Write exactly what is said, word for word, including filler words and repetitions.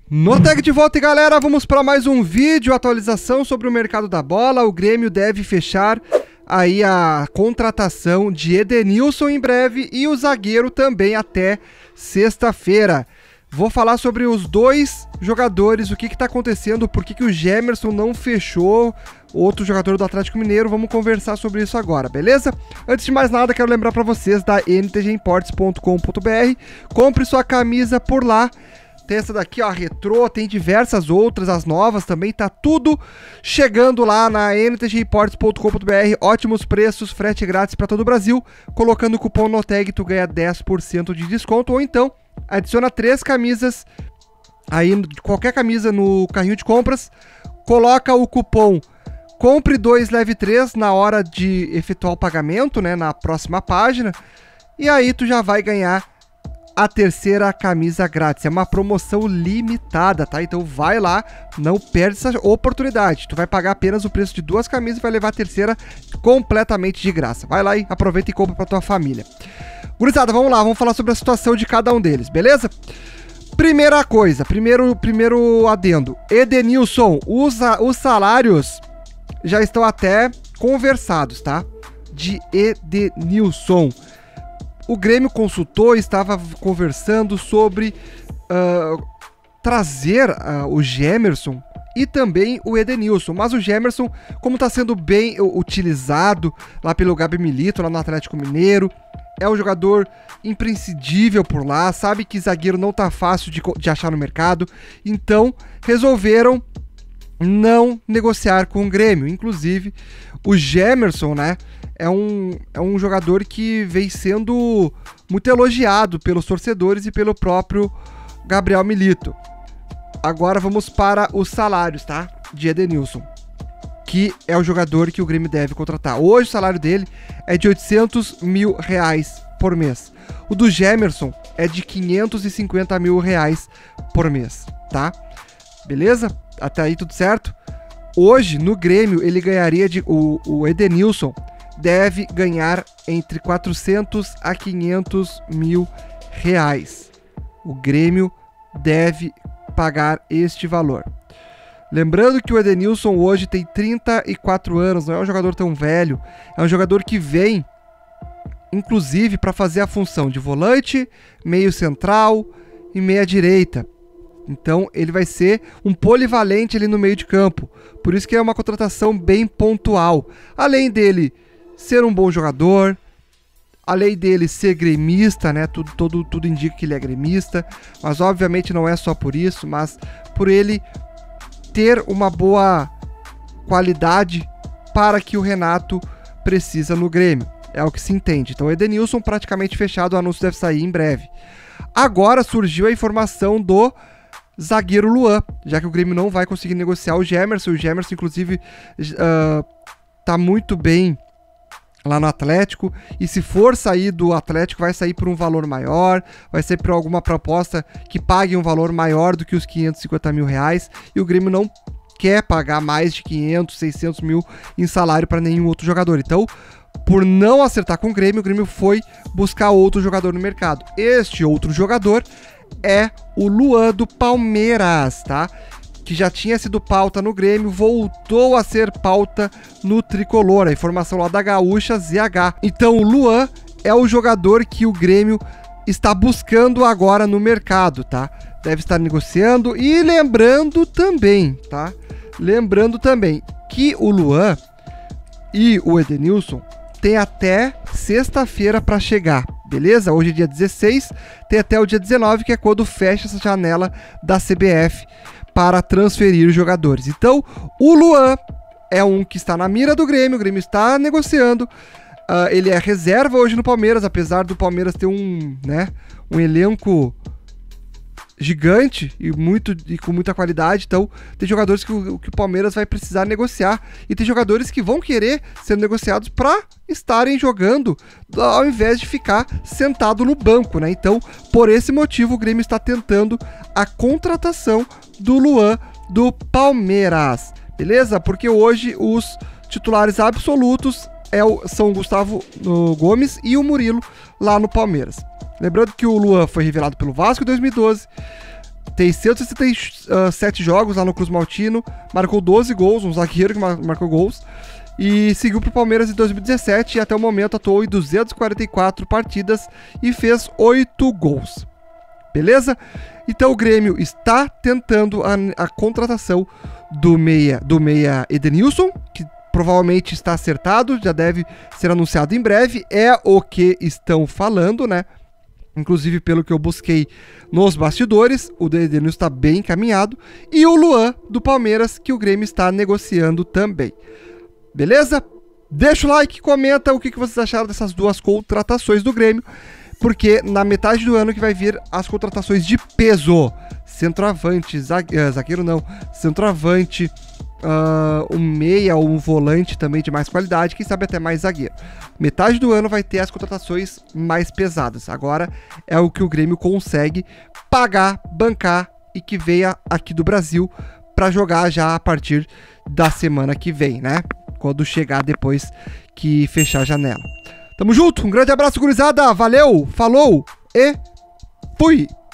Norteg de volta, e galera, vamos para mais um vídeo, atualização sobre o mercado da bola. O Grêmio deve fechar aí a contratação de Edenilson em breve e o zagueiro também até sexta-feira. Vou falar sobre os dois jogadores, o que está acontecendo, por que, que o Gemerson não fechou, outro jogador do Atlético Mineiro. Vamos conversar sobre isso agora, beleza? Antes de mais nada, quero lembrar para vocês da N T G imports ponto com ponto br. Compre sua camisa por lá. Tem essa daqui, ó, a retrô, tem diversas outras, as novas também, tá tudo chegando lá na N T G imports ponto com ponto br, ótimos preços, frete grátis para todo o Brasil. Colocando o cupom NOTEG, tu ganha dez por cento de desconto, ou então adiciona três camisas, aí qualquer camisa no carrinho de compras, coloca o cupom compre dois, leve três na hora de efetuar o pagamento, né, na próxima página, e aí tu já vai ganhar a terceira camisa grátis. É uma promoção limitada, tá? Então vai lá, não perde essa oportunidade. Tu vai pagar apenas o preço de duas camisas e vai levar a terceira completamente de graça. Vai lá e aproveita e compra pra tua família. Gurizada, vamos lá, vamos falar sobre a situação de cada um deles, beleza? Primeira coisa, primeiro, primeiro adendo. Edenilson, os, os salários já estão até conversados, tá? De Edenilson. O Grêmio consultou e estava conversando sobre uh, trazer uh, o Gemerson e também o Edenilson. Mas o Gemerson, como está sendo bem utilizado lá pelo Gabi Milito, lá no Atlético Mineiro, é um jogador imprescindível por lá, sabe que zagueiro não tá fácil de, de achar no mercado, então resolveram não negociar com o Grêmio. Inclusive, o Gemerson, né, é um, é um jogador que vem sendo muito elogiado pelos torcedores e pelo próprio Gabriel Milito. Agora vamos para os salários, tá, de Edenilson, que é o jogador que o Grêmio deve contratar. Hoje o salário dele é de oitocentos mil reais por mês. O do Gemerson é de quinhentos e cinquenta mil reais por mês, tá? Beleza? Até aí tudo certo? Hoje, no Grêmio, ele ganharia de... O, o Edenilson deve ganhar entre quatrocentos a quinhentos mil reais. O Grêmio deve pagar este valor. Lembrando que o Edenilson hoje tem trinta e quatro anos, não é um jogador tão velho, é um jogador que vem, inclusive, para fazer a função de volante, meio central e meia direita. Então ele vai ser um polivalente ali no meio de campo, por isso que é uma contratação bem pontual. Além dele ser um bom jogador, além dele ser gremista, né, tudo, tudo, tudo indica que ele é gremista, mas obviamente não é só por isso, mas por ele ter uma boa qualidade para que o Renato precisa no Grêmio. É o que se entende. Então, Edenilson praticamente fechado, o anúncio deve sair em breve. Agora surgiu a informação do zagueiro Luan, já que o Grêmio não vai conseguir negociar o Gemerson. O Gemerson, inclusive, uh, tá muito bem lá no Atlético, e se for sair do Atlético, vai sair por um valor maior, vai ser por alguma proposta que pague um valor maior do que os quinhentos e cinquenta mil reais, e o Grêmio não quer pagar mais de quinhentos, seiscentos mil em salário para nenhum outro jogador. Então, por não acertar com o Grêmio, o Grêmio foi buscar outro jogador no mercado. Este outro jogador é o Luan do Palmeiras, tá? Que já tinha sido pauta no Grêmio, voltou a ser pauta no Tricolor, a informação lá da Gaúcha Z H. Então o Luan é o jogador que o Grêmio está buscando agora no mercado, tá? Deve estar negociando, e lembrando também, tá? Lembrando também que o Luan e o Edenilson tem até sexta-feira para chegar, beleza? Hoje é dia dezesseis, tem até o dia dezenove, que é quando fecha essa janela da C B F para transferir os jogadores. Então, o Luan é um que está na mira do Grêmio, o Grêmio está negociando, uh, ele é reserva hoje no Palmeiras, apesar do Palmeiras ter um, né, um elenco gigante e, muito, e com muita qualidade. Então tem jogadores que o, que o Palmeiras vai precisar negociar, e tem jogadores que vão querer ser negociados para estarem jogando ao invés de ficar sentado no banco, né? Então, por esse motivo, o Grêmio está tentando a contratação do Luan do Palmeiras, beleza? Porque hoje os titulares absolutos é o, são o Gustavo o Gomes e o Murilo lá no Palmeiras. Lembrando que o Luan foi revelado pelo Vasco em dois mil e doze, seiscentos e sessenta e sete jogos lá no Cruz Maltino, marcou doze gols, um zagueiro que mar marcou gols, e seguiu para o Palmeiras em dois mil e dezessete e até o momento atuou em duzentas e quarenta e quatro partidas e fez oito gols. Beleza? Então o Grêmio está tentando a, a contratação do meia, do meia Edenilson, que provavelmente está acertado, já deve ser anunciado em breve, é o que estão falando, né? Inclusive, pelo que eu busquei nos bastidores, o Edenilson está bem encaminhado. E o Luan, do Palmeiras, que o Grêmio está negociando também. Beleza? Deixa o like, comenta o que vocês acharam dessas duas contratações do Grêmio. Porque na metade do ano que vai vir as contratações de peso. Centroavante, zague... zagueiro não, centroavante, uh, um meia ou um volante também de mais qualidade, quem sabe até mais zagueiro. Metade do ano vai ter as contratações mais pesadas. Agora é o que o Grêmio consegue pagar, bancar e que venha aqui do Brasil para jogar já a partir da semana que vem, né? Quando chegar depois que fechar a janela. Tamo junto, um grande abraço, gurizada, valeu, falou e fui!